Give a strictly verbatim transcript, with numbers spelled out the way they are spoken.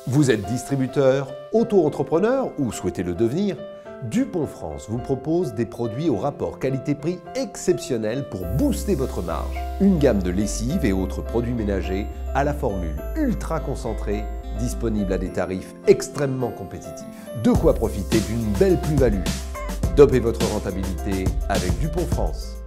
Vous êtes distributeur, auto-entrepreneur ou souhaitez le devenir? Dupont France vous propose des produits au rapport qualité-prix exceptionnel pour booster votre marge. Une gamme de lessives et autres produits ménagers à la formule ultra concentrée, disponible à des tarifs extrêmement compétitifs. De quoi profiter d'une belle plus-value. Dopez votre rentabilité avec Dupont France.